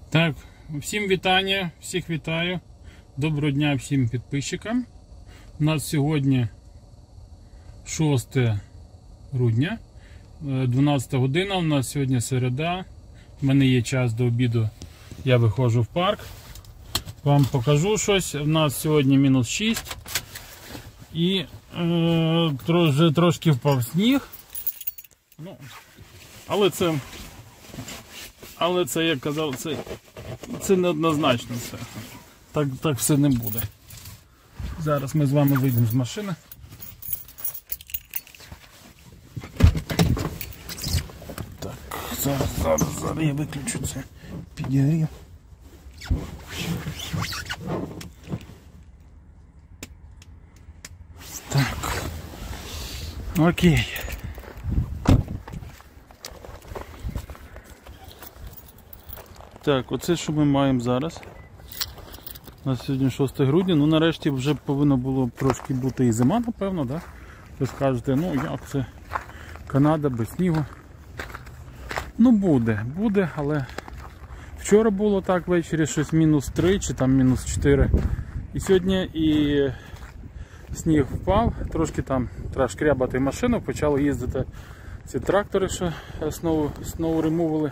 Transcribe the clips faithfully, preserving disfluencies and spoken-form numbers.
Так, всім вітання, всіх вітаю. Доброго дня всім підписчикам. У нас сьогодні шосте грудня, дванадцята година, у нас сьогодні середа. У мене є час до обіду, я виходжу в парк. Вам покажу щось. У нас сьогодні мінус шість. І е, вже трошки впав сніг. Ну, але це, але це, як казав, це, це неоднозначно все. Так, так все не буде. Зараз ми з вами вийдемо з машини. Так, зараз, зараз, зараз я виключу це підігрів. Так. Окей. Так, оце що ми маємо зараз. У нас сьогодні шосте грудня, ну нарешті вже повинно було трошки бути і зима, напевно, да? Ви скажете, ну як це Канада без снігу. Ну буде, буде, але вчора було так ввечері щось мінус три чи там мінус чотири. І сьогодні і сніг впав, трошки там треба шкрябати машину, почали їздити ці трактори, що snow, snow removal,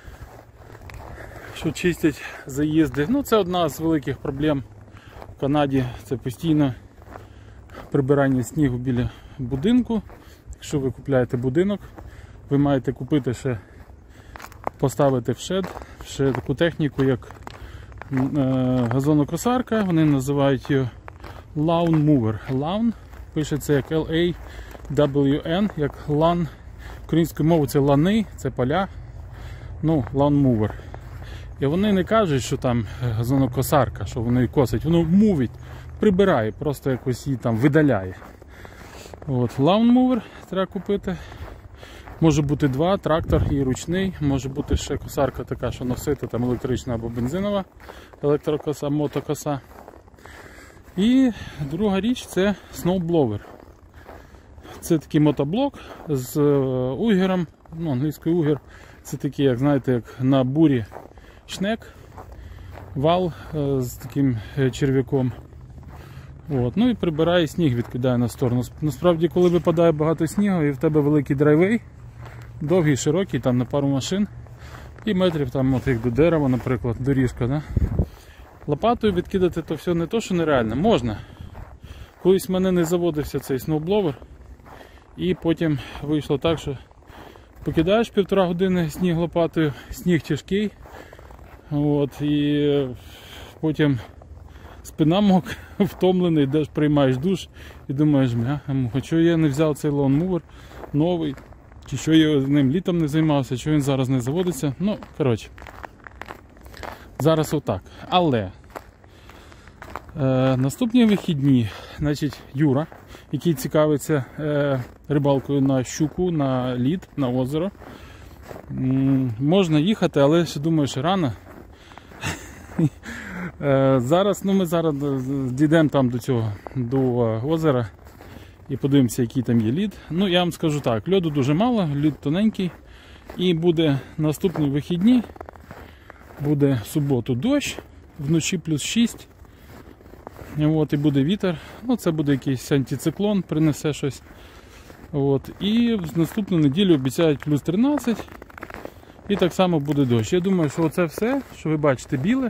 що чистять заїзди. Ну це одна з великих проблем в Канаді, це постійно прибирання снігу біля будинку. Якщо ви купуєте будинок, ви маєте купити ще, поставити в шед, ще таку техніку, як е, газонокосарка, вони називають її Lawn Mower. Lawn пишеться як Л А В Н, як лан. Українською мовою це лани, це поля. Ну, Lawn Mower. І вони не кажуть, що там газонокосарка, що вони її косить. Воно мувить, прибирає, просто якось її там видаляє. От, Lawn Mower треба купити. Може бути два, трактор і ручний. Може бути ще косарка така, що носити, там електрична або бензинова електрокоса, мотокоса. І друга річ це snowblower. Це такий мотоблок з угером, ну, англійською угер. Це такий, як знаєте, як на бурі шнек, вал з таким черв'яком. От. Ну і прибирає сніг, відкидає на сторону. Насправді, коли випадає багато снігу і в тебе великий драйвей, довгий, широкий, там на пару машин, і метрів там, от як до дерева, наприклад, доріжка, да? Лопатою відкидати то все не то, що нереально. Можна. Колись в мене не заводився цей сноубловер, і потім вийшло так, що покидаєш півтора години сніг лопатою, сніг тяжкий, от, і потім спина мокра, втомлений, йдеш, приймаєш душ і думаєш, а що я не взяв цей лаунмувер новий, чи що я ним літом не займався, що він зараз не заводиться. Ну, коротше, зараз отак. Але е, наступні вихідні, значить, Юра, який цікавиться е, рибалкою на щуку, на лід, на озеро, м, можна їхати, але ще думаю, що рано. е, зараз, ну ми зараз дійдемо там до цього, до озера і подивимося, який там є лід. Ну, я вам скажу так, льоду дуже мало, лід тоненький, і буде наступні вихідні. Буде в суботу дощ, вночі плюс шість, от, і буде вітер, ну це буде якийсь антициклон, принесе щось. От, і в наступну неділю обіцяють плюс тринадцять, і так само буде дощ. Я думаю, що оце все, що ви бачите біле,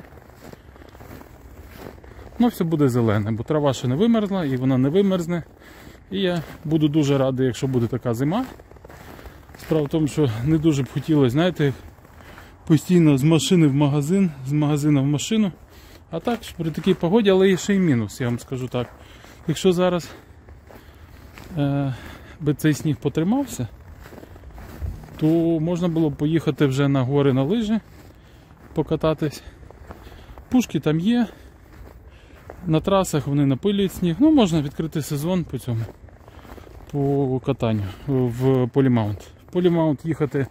ну все буде зелене, бо трава ще не вимерзла і вона не вимерзне. І я буду дуже радий, якщо буде така зима. Справа в тому, що не дуже б хотілося, знаєте, постійно з машини в магазин, з магазину в машину. А так, при такій погоді, але є ще й мінус, я вам скажу так. Якщо зараз е, би цей сніг потримався, то можна було б поїхати вже на гори на лижі, покататись. Пушки там є, на трасах вони напилюють сніг. Ну, можна відкрити сезон по цьому, по катанню в Полімаунт. В Полімаунт їхати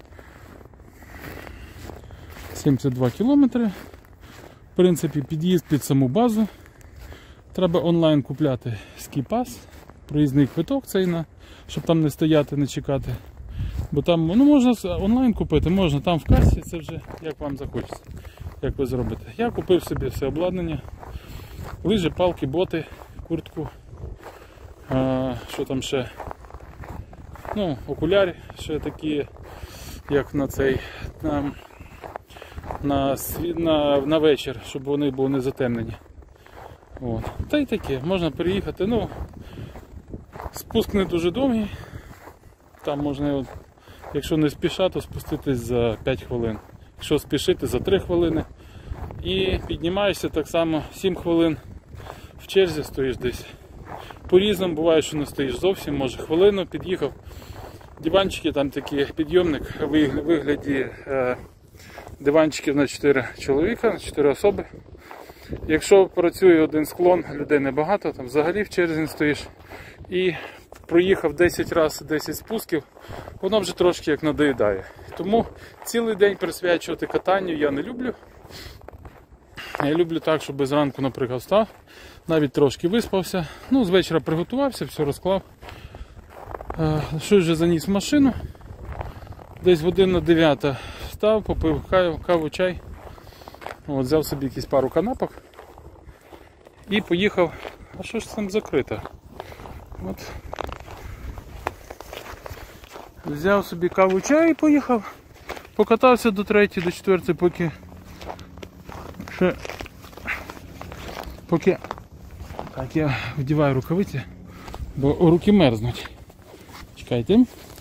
сімдесят два кілометри. В принципі, під'їзд під саму базу. Треба онлайн купляти скіпас, проїзний квиток цей, на, щоб там не стояти, не чекати. Бо там, ну, можна онлайн купити, можна, там в касі, це вже як вам захочеться. як ви зробите. Я купив собі все обладнання, лижі, палки, боти, куртку, а, що там ще, ну, окуляри ще такі, як на цей, на, на, на, на вечір, щоб вони були не затемнені. От. Та й таке, можна переїхати, ну, спуск не дуже довгий, там можна, якщо не спіша, то спуститись за п'ять хвилин, якщо спішити, за три хвилини, і піднімаєшся так само сім хвилин, в черзі стоїш десь. По-різному буває, що не стоїш зовсім, може хвилину під'їхав, диванчики, там такий підйомник в вигляді е, диванчиків на чотири чоловіка, на чотири особи. Якщо працює один склон, людей небагато, там взагалі в черзі не стоїш. І проїхав десять разів десять спусків, воно вже трошки як надоїдає. Тому цілий день присвячувати катанню я не люблю. Я люблю так, щоб зранку, наприклад, встав, навіть трошки виспався, ну, з вечора приготувався, все розклав. Щось вже заніс в машину, десь година дев'ята встав, попив каву, чай, от, взяв собі якісь пару канапок і поїхав. А що ж там закрито? От. Взяв собі каву, чай і поїхав. Покатався до третьої, до четвертої, поки ще поки так, я вдіваю рукавиці, бо руки мерзнуть. Чекайте.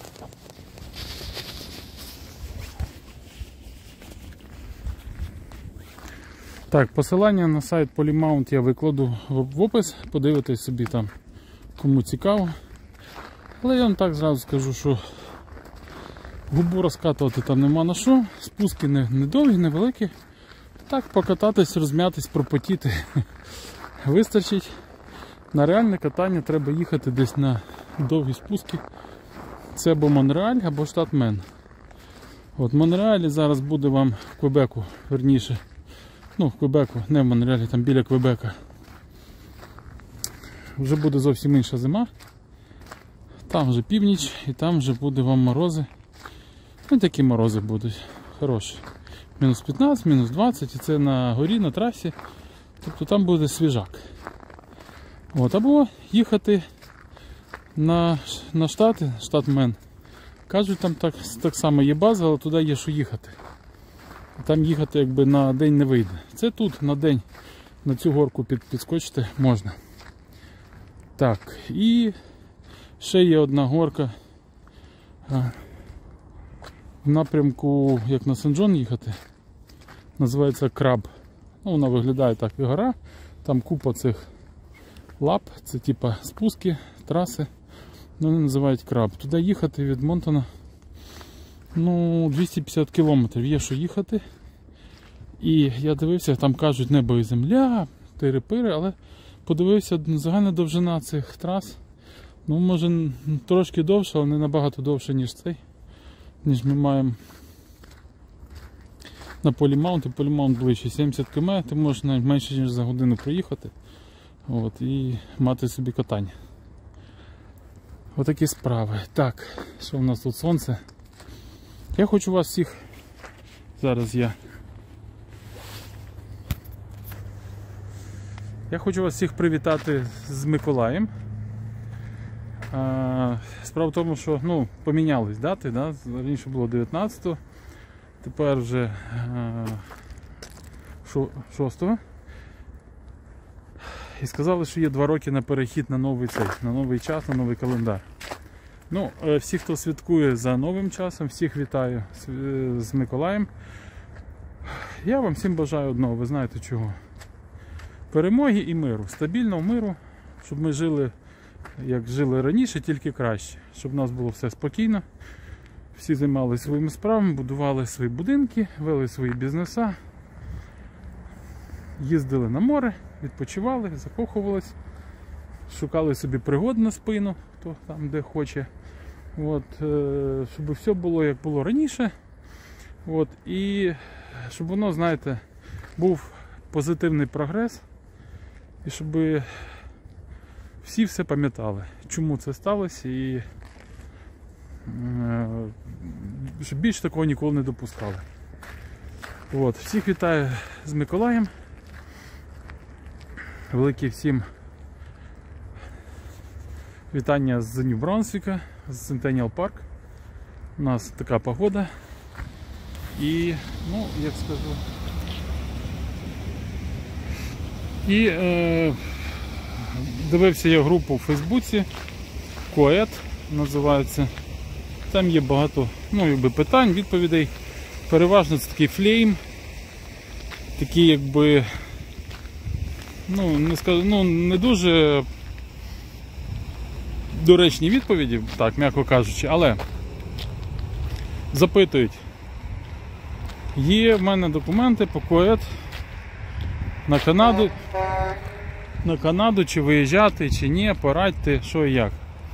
Так, посилання на сайт Polymount я викладу в опис, подивитесь собі там, кому цікаво. Але я вам так зразу скажу, що губу розкатувати там нема на що, спуски не, не довгі, невеликі. Так, покататись, розм'ятись, пропотіти вистачить. На реальне катання треба їхати десь на довгі спуски. Це або Монреаль, або штат Мен. От в Монреалі зараз буде вам в Квебеку, верніше. Ну, в Квебеку, не в Монреалі, там біля Квебека. Вже буде зовсім інша зима. Там вже північ і там вже буде вам морози. Ну, такі морози будуть хороші. Мінус п'ятнадцять, мінус двадцять, і це на горі, на трасі. Тобто там буде свіжак. От, або їхати на, на штати, штат Мен. Кажуть, там так, так само є база, але туди є що їхати. Там їхати якби на день не вийде. Це тут на день на цю горку під, підскочити можна. Так, і ще є одна горка в напрямку, як на Сен-Джон їхати. Називається Краб. Ну, вона виглядає так і гора. Там купа цих лап, це типа спуски, траси. Ну, вони називають Краб. Туди їхати від Монтона, ну, двісті п'ятдесят кілометрів є що їхати. І я дивився, там кажуть небо і земля, тири-пири, але подивився, загальна довжина цих трас, ну, може трошки довше, але не набагато довше, ніж цей, ніж ми маємо на Polymount. Polymount ближче сімдесят кілометрів, ти можеш навіть менше ніж за годину проїхати, от, і мати собі катання. Отакі справи. Так, що в нас тут сонце? Я хочу вас всіх, зараз я Я хочу вас всіх привітати з Миколаєм. Справа в тому, що, ну, помінялись дати, да? Раніше було дев'ятнадцятого, тепер вже шостого. І сказали, що є два роки на перехід на новий цей, на новий час, на новий календар. Ну, всі, хто святкує за новим часом, всіх вітаю з Миколаєм. Я вам всім бажаю одного, ви знаєте чого. Перемоги і миру, стабільного миру, щоб ми жили, як жили раніше, тільки краще. Щоб у нас було все спокійно, всі займалися своїми справами, будували свої будинки, вели свої бізнеса, їздили на море, відпочивали, закохувались, шукали собі пригод на спину, хто там де хоче. От, щоб все було як було раніше. От, і щоб воно, знаєте, був позитивний прогрес. І щоб всі все пам'ятали, чому це сталося, і щоб більше такого ніколи не допускали. От, всіх вітаю з Миколаєм. Велике всім вітання з Нью-Брансвіка, з Centennial Park. У нас така погода. І, ну, як скажу, і е, дивився я групу в Фейсбуці, Коет називається. Там є багато, ну, якби, питань, відповідей. Переважно це такий флейм, такі, якби, ну, не скажу, ну, не дуже доречні відповіді, так, м'яко кажучи, але запитують. Є в мене документи по Коет на Канаду, на Канаду, чи виїжджати, чи ні, порадьте, що і як.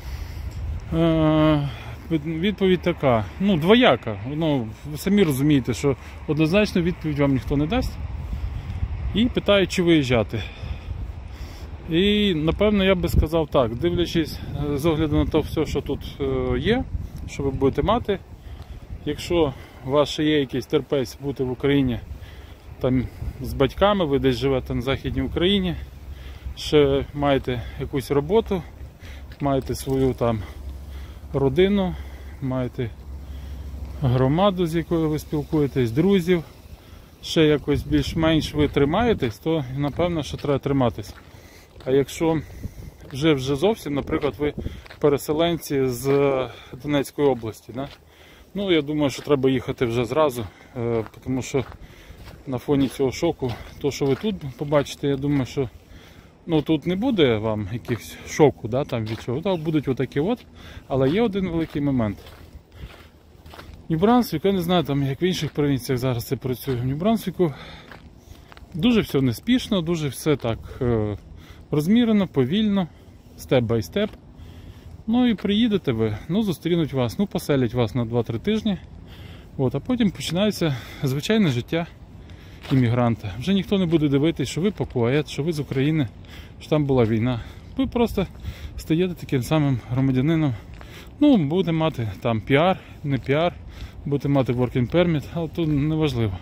Е, відповідь така, ну, двояка. Ну, ви самі розумієте, що однозначно відповідь вам ніхто не дасть. І питають, чи виїжджати. І, напевно, я би сказав так, дивлячись з огляду на те все, що тут є, що ви будете мати. Якщо у вас ще є якийсь терпець бути в Україні там з батьками, ви десь живете на Західній Україні, ще маєте якусь роботу, маєте свою там родину, маєте громаду, з якою ви спілкуєтесь, друзів, ще якось більш-менш ви тримаєтесь, то напевно, що треба триматись. А якщо вже вже зовсім, наприклад, ви переселенці з Донецької області, да? Ну, я думаю, що треба їхати вже зразу, е, тому що на фоні цього шоку, то, що ви тут побачите, я думаю, що, ну, тут не буде вам якихось шоку, да, там від чого. Так, будуть отакі от, але є один великий момент. Нью-Брансвік, я не знаю, там, як в інших провінціях зараз це працює. В Нью-Брансвіку дуже все неспішно, дуже все так е, розмірено, повільно, степ-бай-степ. Ну і приїдете ви, ну, зустрінуть вас, ну, поселять вас на два-три тижні. От, а потім починається звичайне життя іммігранта. Вже ніхто не буде дивитись, що ви по Коет, що ви з України, що там була війна. Ви просто стаєте таким самим громадянином. Ну, будете мати там піар, не піар, будете мати working permit, але тут не важливо.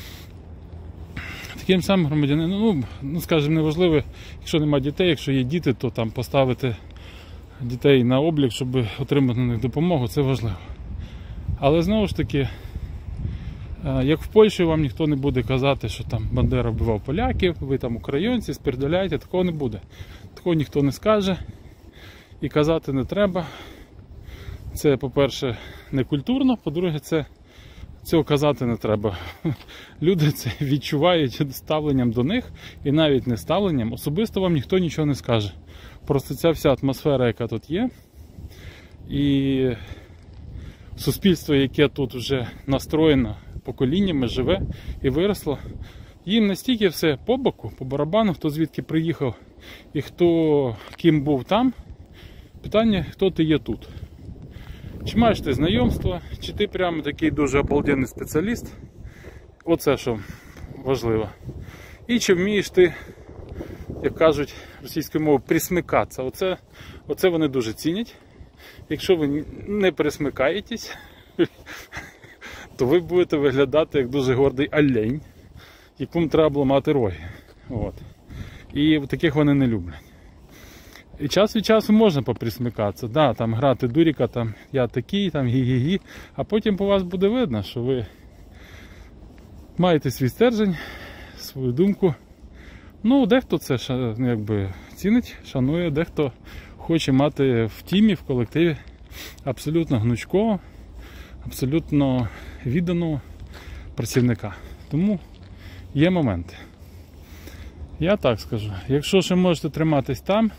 Таким самим громадянином, ну, ну, скажімо, не важливо, якщо немає дітей, якщо є діти, то там поставити дітей на облік, щоб отримати на них допомогу, це важливо. Але знову ж таки, як в Польщі, вам ніхто не буде казати, що там Бандера вбивав поляків, ви там українці, спірдаляйте, такого не буде. Такого ніхто не скаже і казати не треба. Це, по-перше, не культурно, по-друге, це цього казати не треба. Люди це відчувають ставленням до них, і навіть не ставленням, особисто вам ніхто нічого не скаже. Просто ця вся атмосфера, яка тут є, і суспільство, яке тут вже настроєно поколіннями, живе і виросло, їм настільки все по боку, по барабану, хто звідки приїхав і хто ким був там, питання, хто ти є тут. Чи маєш ти знайомство, чи ти прямо такий дуже обалденний спеціаліст, оце що важливо. І чи вмієш ти, як кажуть російською мовою, присмикатися. Оце, оце вони дуже цінять. Якщо ви не присмикаєтесь, то ви будете виглядати як дуже гордий олень, якому треба було мати роги. От. І таких вони не люблять. І час від часу можна поприсмикатися, да, там грати дуріка, там я такий, там гі-гі-гі, а потім по вас буде видно, що ви маєте свій стержень, свою думку. Ну, дехто це якби цінить, шанує, дехто хоче мати в тімі, в колективі абсолютно гнучкого, абсолютно відданого працівника. Тому є моменти. Я так скажу, якщо ще можете триматись там,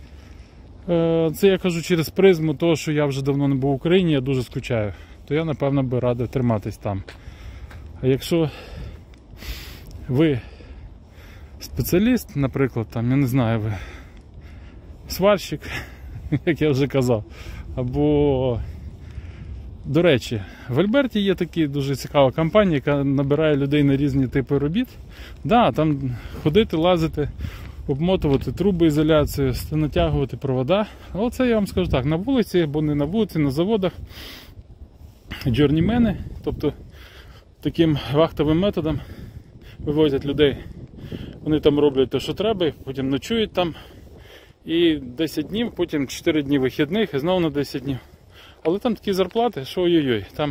це я кажу через призму того, що я вже давно не був в Україні, я дуже скучаю, то я, напевно, би радив триматись там. А якщо ви спеціаліст, наприклад, там, я не знаю, ви сварщик, як я вже казав, або, до речі, в Альберті є така дуже цікава компанія, яка набирає людей на різні типи робіт. Да, там ходити, лазити, обмотувати труби ізоляцію, натягувати провода. Але це я вам скажу так, на вулиці, або не на вулиці, на заводах, джорнімени, тобто таким вахтовим методом вивозять людей. Вони там роблять те, що треба, потім ночують там. І десять днів, потім чотири дні вихідних і знову на десять днів. Але там такі зарплати, що ой-ой-ой. Там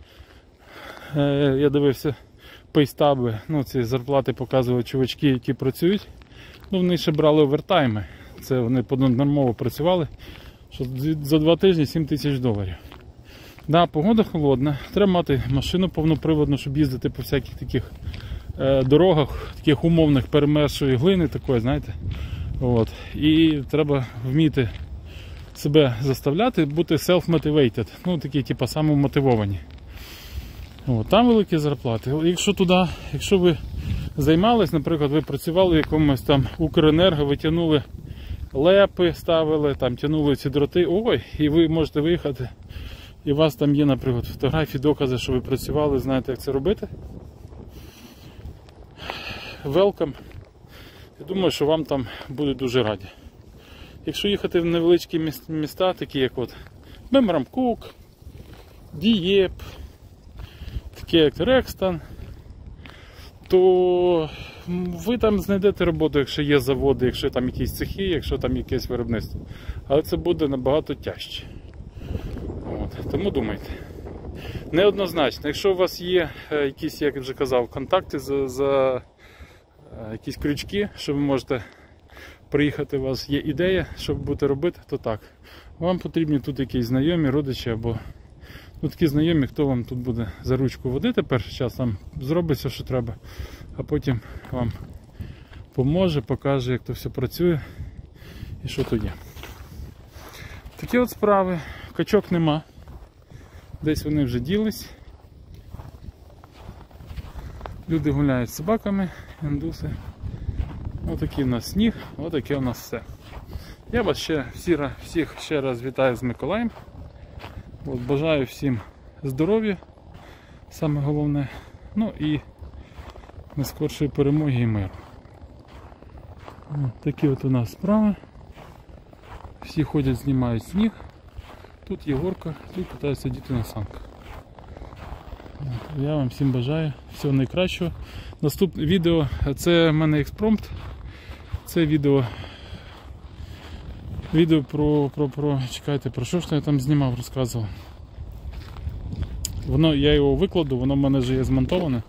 е, я дивився пейстаби, ну ці зарплати показували чувачки, які працюють. Ну вони ще брали овертайми. Це вони понаднормово працювали, що за два тижні сім тисяч доларів. Да, погода холодна, треба мати машину повноприводну, щоб їздити по всяких таких е, дорогах, таких умовних перемершої глини, такої, знаєте. От. І треба вміти себе заставляти, бути self-motivated, ну такі типу самомотивовані. От. Там великі зарплати. Якщо туди, якщо ви займались, наприклад, ви працювали в якомусь там Укренерго, ви тягнули лепи, ставили, там тягнули ці дроти, ой, і ви можете виїхати, і у вас там є, наприклад, фотографії, докази, що ви працювали, знаєте, як це робити. Welcome. Я думаю, що вам там будуть дуже раді. Якщо їхати в невеличкі міста, такі як от Мемрамкук, Дієп, такі як Рекстон, то ви там знайдете роботу, якщо є заводи, якщо там якісь цехи, якщо там якесь виробництво. Але це буде набагато тяжче. От. Тому думайте. Неоднозначно, якщо у вас є якісь, як я вже казав, контакти за, за якісь крючки, що ви можете приїхати, у вас є ідея, що ви будете робити, то так. Вам потрібні тут якісь знайомі, родичі або ну, такі знайомі, хто вам тут буде за ручку водити перший час, там зробить все, що треба, а потім вам поможе, покаже, як то все працює і що тут є. Такі от справи. Качок нема. Десь вони вже ділись. Люди гуляють з собаками, індуси. Отакий у нас сніг, отаке у нас все. Я вас ще всі, всіх ще раз вітаю з Миколаєм. От, бажаю всім здоров'я, саме головне, ну і найскоршої перемоги і миру. От такі от у нас справи. Всі ходять, знімають сніг. Тут є горка, тут катаються діти на санках. От, я вам всім бажаю всього найкращого. Наступне відео, це в мене експромт. Це відео Відео про, про, про, чекайте, про що ж я там знімав, розказував. Воно, я його викладу, воно в мене вже є змонтоване.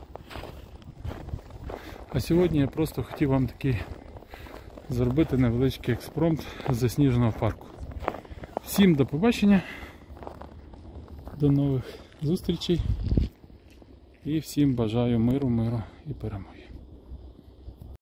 А сьогодні я просто хотів вам такий зробити невеличкий експромт з засніженого парку. Всім до побачення, до нових зустрічей і всім бажаю миру, миру і перемоги.